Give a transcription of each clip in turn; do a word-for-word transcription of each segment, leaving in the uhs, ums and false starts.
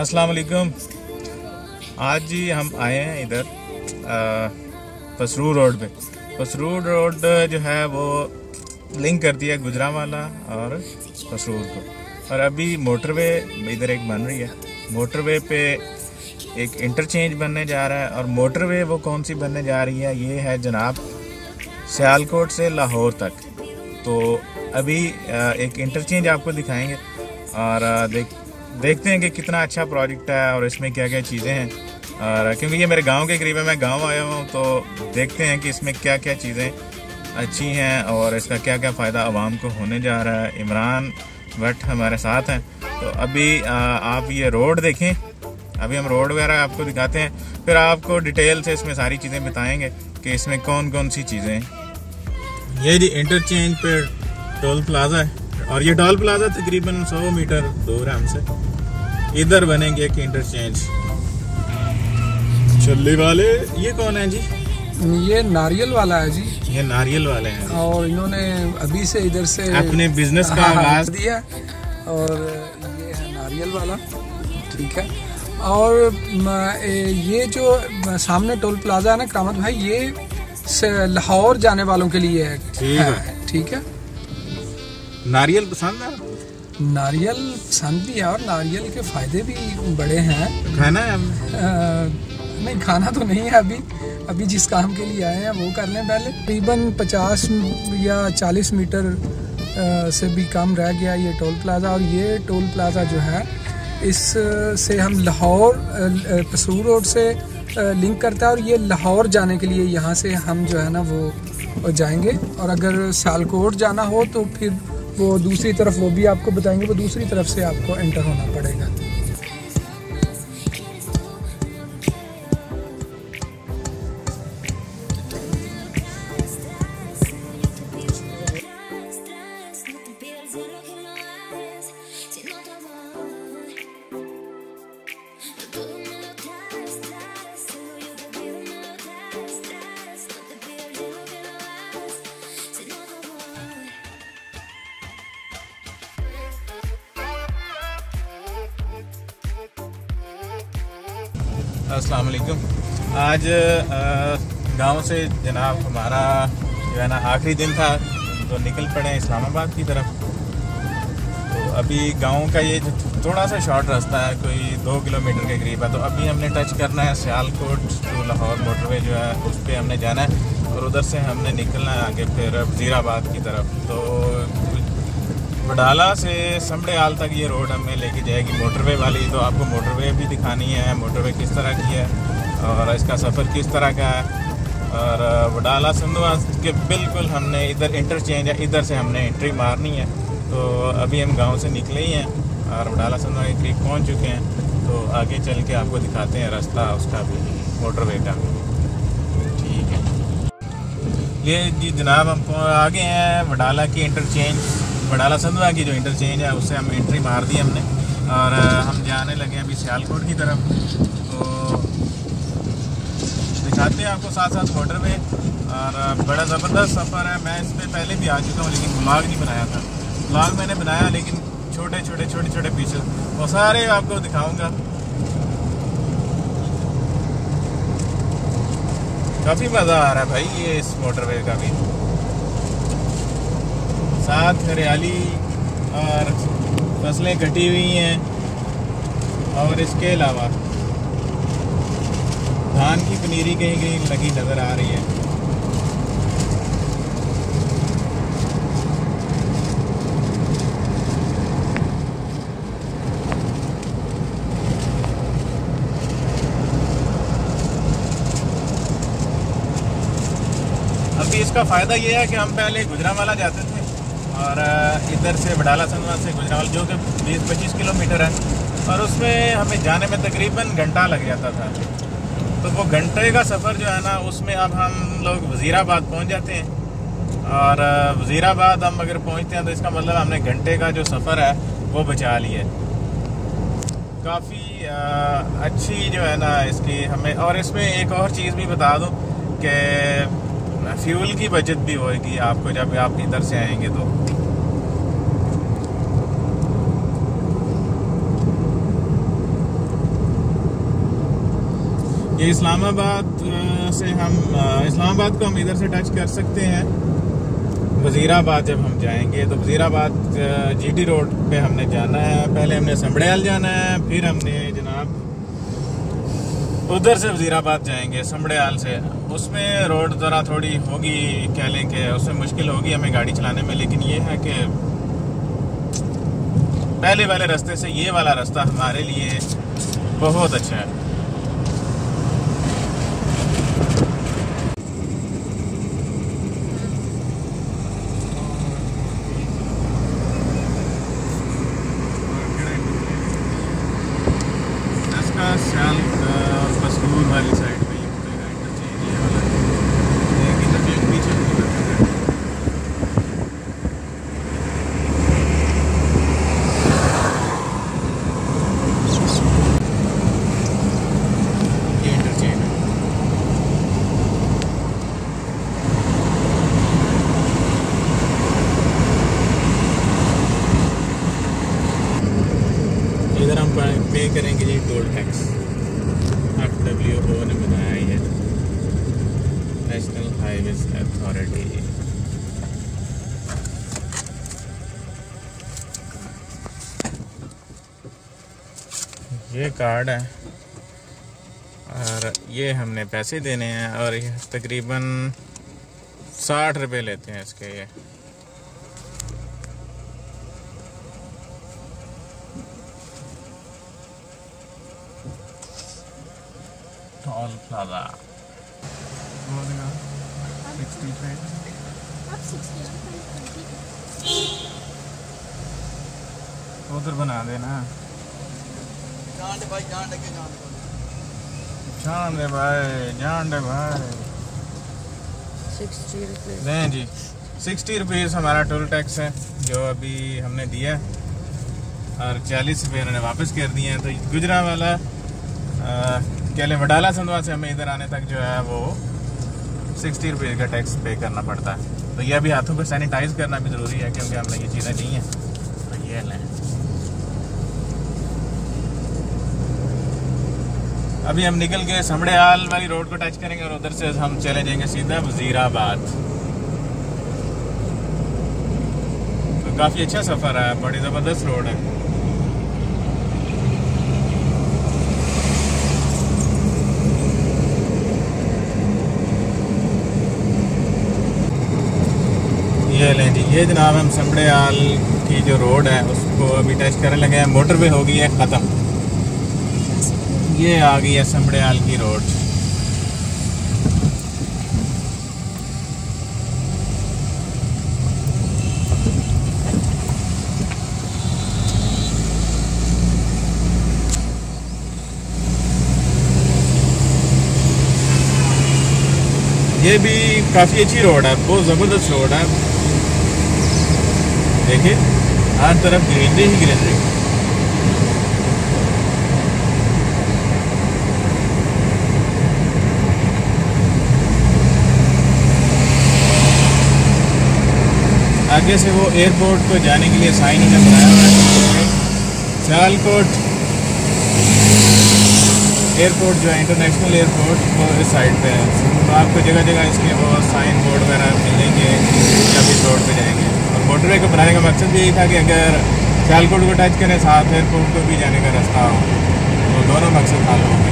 अस्सलाम वालेकुम। आज जी हम आए हैं इधर पसरूर रोड पे। पसरूर रोड जो है वो लिंक करती है गुजरांवाला और पसरूर को, और अभी मोटरवे इधर एक बन रही है। मोटरवे पे एक इंटरचेंज बनने जा रहा है, और मोटरवे वो कौन सी बनने जा रही है, ये है जनाब सियालकोट से लाहौर तक। तो अभी एक इंटरचेंज आपको दिखाएंगे और देख देखते हैं कि कितना अच्छा प्रोजेक्ट है और इसमें क्या क्या चीज़ें हैं। और क्योंकि ये मेरे गांव के करीब है, मैं गांव आया हूँ, तो देखते हैं कि इसमें क्या क्या चीज़ें अच्छी हैं और इसका क्या क्या फ़ायदा आवाम को होने जा रहा है। इमरान भट्ट हमारे साथ हैं। तो अभी आ, आप ये रोड देखें, अभी हम रोड वगैरह आपको दिखाते हैं, फिर आपको डिटेल से इसमें सारी चीज़ें बताएंगे कि इसमें कौन कौन सी चीज़ें हैं। ये जी इंटरचेंज पे टोल प्लाजा है, और ये टोल प्लाजा तकरीबन सौ मीटर दूर है हमसे। इधर बनेंगे एक इंटरचेंज। छल्ली वाले ये कौन है जी? ये नारियल वाला है जी। ये नारियल वाले हैं, और इन्होंने अभी से इधर से अपने बिजनेस का आगाज दिया, और ये है नारियल वाला, ठीक है। और ये जो सामने टोल प्लाजा है ना करामत भाई, ये लाहौर जाने वालों के लिए है, ठीक है, ठीक है। नारियल पसंद है? नारियल पसंद भी है, और नारियल के फायदे भी बड़े हैं। खाना है हमने? नहीं, खाना तो नहीं है अभी अभी जिस काम के लिए आए हैं वो कर लें पहले। तकरीबन पचास या चालीस मीटर आ, से भी कम रह गया ये टोल प्लाजा। और ये टोल प्लाजा जो है, इस से हम लाहौर पसरूर रोड से लिंक करता है, और ये लाहौर जाने के लिए यहाँ से हम जो है ना वो जाएंगे। और अगर सियालकोट जाना हो तो फिर वो दूसरी तरफ, वो भी आपको बताएंगे, वो दूसरी तरफ से आपको एंटर होना पड़ेगा। अस्सलाम वालेकुम। आज गांव से जनाब हमारा जो है ना आखिरी दिन था, तो निकल पड़े इस्लामाबाद की तरफ। तो अभी गांव का ये थोड़ा सा शॉर्ट रास्ता है, कोई दो किलोमीटर के करीब है। तो अभी हमने टच करना है सियालकोट टू लाहौर मोटरवे जो है, उस पर हमने जाना है, और उधर से हमने निकलना है आगे फिर वज़ीराबाद की तरफ। तो वडाला से समड़ेयाल तक ये रोड हमें लेके जाएगी मोटरवे वाली। तो आपको मोटरवे भी दिखानी है, मोटरवे किस तरह की है और इसका सफ़र किस तरह का है। और वडाला संधवा के बिल्कुल हमने इधर इंटरचेंज है, इधर से हमने एंट्री मारनी है। तो अभी हम गांव से निकले ही हैं और वडाला संधवा के करीब पहुँच चुके हैं। तो आगे चल के आपको दिखाते हैं रास्ता उसका भी, मोटरवे का। ठीक है, ये जी जनाब हम आगे हैं वडाला की इंटरचेंज, वडाला संधवा की जो इंटरचेंज है उससे हम एंट्री मार दी हमने, और हम जाने लगे अभी सियालकोट की तरफ। तो दिखाते हैं आपको साथ साथ मोटरवे, और बड़ा ज़बरदस्त सफ़र है। मैं इस पर पहले भी आ चुका हूँ, लेकिन ब्लॉग नहीं बनाया था। ब्लॉग मैंने बनाया, लेकिन छोटे छोटे छोटे छोटे पीछे वो सारे आपको दिखाऊँगा। काफ़ी मज़ा आ रहा है भाई ये इस मोटरवे का भी, साथ हरियाली और फसलें कटी हुई हैं, और इसके अलावा धान की पनीरी कहीं कहीं लगी नज़र आ रही है। अभी इसका फ़ायदा ये है कि हम पहले गुजरांवाला जाते थे, और इधर से वडाला संधवा से गुजरांवाला जो कि बीस पच्चीस किलोमीटर है, और उसमें हमें जाने में तकरीबन घंटा लग जाता था। तो वो घंटे का सफ़र जो है ना, उसमें अब हम लोग वज़ीराबाद पहुंच जाते हैं। और वज़ीराबाद हम अगर पहुंचते हैं तो इसका मतलब हमने घंटे का जो सफ़र है वो बचा लिया। काफ़ी अच्छी जो है ना इसकी हमें, और इसमें एक और चीज़ भी बता दूं कि फ्यूल की बचत भी होगी आपको जब आप इधर से आएंगे। तो ये इस्लामाबाद से हम इस्लामाबाद को हम इधर से टच कर सकते हैं। वज़ीराबाद जब हम जाएंगे तो वज़ीराबाद जीटी रोड पे हमने जाना है। पहले हमने संबड़ियाल जाना है, फिर हमने जनाब उधर से वज़ीराबाद जाएंगे संबड़ियाल से। उसमें रोड ज़रा थोड़ी होगी, कह लें कि उसमें मुश्किल होगी हमें गाड़ी चलाने में, लेकिन ये है कि पहले वाले रास्ते से ये वाला रास्ता हमारे लिए बहुत अच्छा है। शाल और मस्कूर वाली साइड में ये मुझे इंटरचेंज ये वाला एक इंटरचेंज पीछे भी ये इंटरचेंज है। इधर हम पे करेंगे जी toll tax. F W O ने बनाया है, नेशनल हाईवेज अथॉरिटी। ये कार्ड है और ये हमने पैसे देने हैं और ये तकरीबन साठ रुपए लेते हैं इसके। ये टोल प्लाजा उधर बना देना। जान दे भाई, जान लगे, जान जान दे भाई, जान दे भाई। सिक्सटी रुपीज़ नहीं जी, सिक्सटी रुपीज़ हमारा टोल टैक्स है जो अभी हमने दिया और चालीस रुपये उन्होंने वापस कर दिए हैं। तो गुजरा वाला केले वडाला संधवा से हमें इधर आने तक जो है वो सिक्सटी रुपये का टैक्स पे करना पड़ता है। तो ये अभी हाथों को सैनिटाइज करना भी ज़रूरी है क्योंकि हमने ये चीज़ें ली हैं। तो ये लें, अभी हम निकल के संबड़ियाल वाली रोड को टच करेंगे और उधर से हम चले जाएंगे सीधा वज़ीराबाद। तो काफ़ी अच्छा सफ़र है, बड़ी ज़बरदस्त रोड है। ये लें जी, ये जनाब हम संबड़ियाल की जो रोड है उसको अभी टच करने लगे हैं। मोटरवे हो गई है ख़त्म, ये आ गई है संबड़ियाल की रोड। ये भी काफ़ी अच्छी रोड है, बहुत ज़बरदस्त रोड है। देखिए हर तरफ ग्रीनरी ही ग्रीनरी। आगे से वो एयरपोर्ट को जाने के लिए साइन ही बनाया हुआ है। सियालकोट एयरपोर्ट जो है इंटरनेशनल एयरपोर्ट वो इस साइड पे है। तो आपको जगह जगह इसके वो साइन बोर्ड वगैरह मिलेंगे जब इस रोड पे जाएंगे। और मोटरवे को बनाने का मकसद भी यही था कि अगर सियालकोट को टच करें साथ एयरपोर्ट को भी जाने का रास्ता हो, तो दोनों मकसद हाल होंगे।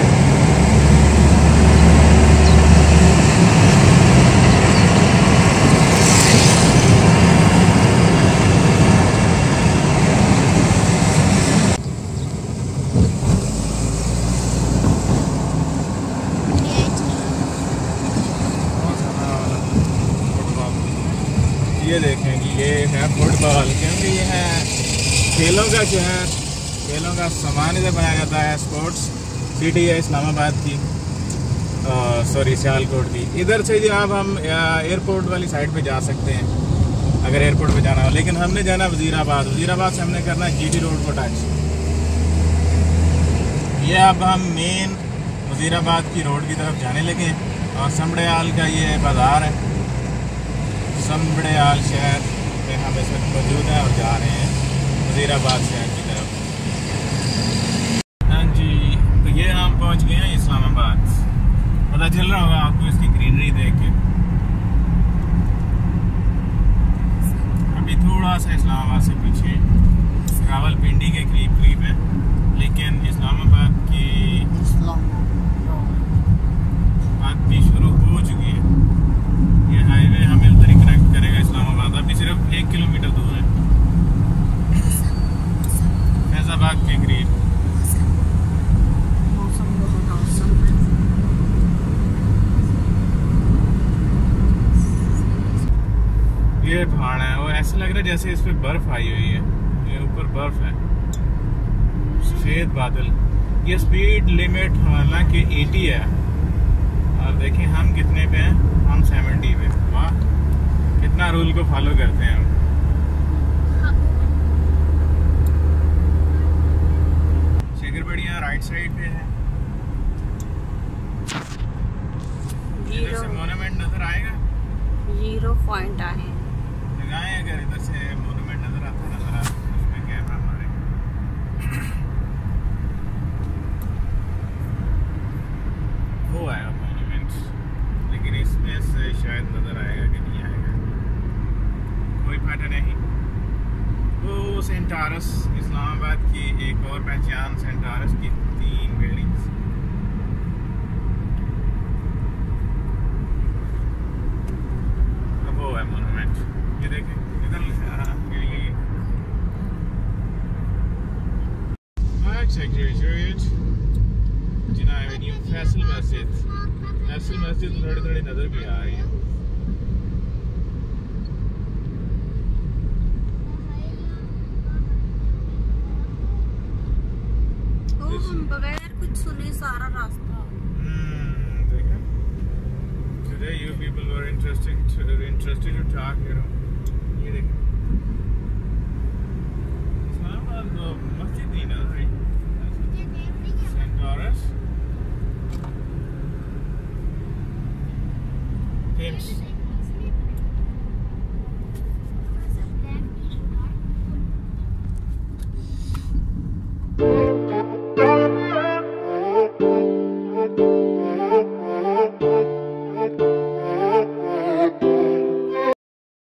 ये देखें कि ये है फुटबॉल, क्योंकि ये है खेलों का शहर, खेलों का सामान इधर बनाया जाता है। स्पोर्ट्स सिटी है इस्लामाबाद की, सॉरी सियालकोट की। इधर से जो अब हम एयरपोर्ट वाली साइड पे जा सकते हैं अगर एयरपोर्ट पे जाना हो, लेकिन हमने जाना वज़ीराबाद। वज़ीराबाद से हमने करना जीटी रोड को टच। ये अब हम मेन वज़ीराबाद की रोड की तरफ जाने लगे और संबड़ियाल का ये बाज़ार है। संबड़ियाल शहर में हम इस वक्त मौजूद हैं और जा रहे हैं वज़ीराबाद शहर की तरफ। हाँ जी, तो ये हम पहुंच गए हैं इस्लामाबाद। इस्लामाबाद। पता चल रहा होगा आपको इसकी ग्रीनरी देख के। अभी थोड़ा सा इस्लामाबाद से पीछे रावलपिंडी के करीब करीब है, लेकिन इस्लामाबाद की बात भी शुरू हो चुकी है। ये हाईवे हमें उधर ही कनेक्ट करेगा इस्लामाबाद। अभी सिर्फ एक किलोमीटर दूर है फैजाबाद के करीब। ये पहाड़ है, वो ऐसा लग रहा है जैसे इस पे बर्फ आई हुई है। ये ऊपर बर्फ है, सफेद बादल। ये स्पीड लिमिट हालांकि अस्सी है और देखें हम कितने पे हैं, हम सत्तर पे। वाह, कितना रूल को फॉलो करते हैं हम। शेखर बढ़िया राइट साइड पे है। इधर से मोनूमेंट नजर आएगा, जीरो पॉइंट आए लगाए। अगर इधर से मोनूमेंट नजर आता है, नजर आता है उसमें कैमरा हमारे वो आएगा मोनूमेंट, लेकिन इसमें से शायद नजर आएगा कि नहीं आएगा, कोई पता नहीं। वो सेंटारस, इस्लामाबाद की एक और पहचान, सेंटारस की तीन बिल्डिंग्स। अब वो है मोनूमेंट, ये देखें इधर सेक्रेटरीट, जिना एवेन्यू, फैसल मस्जिद। फैसल मस्जिद थोड़ी थोड़ी नजर भी आ रही है। बगैर कुछ सुने सारा रास्ता। हम्म, देखा। Today you people were interested interested to talk, you know. ये देखो, इस्लामाबाद को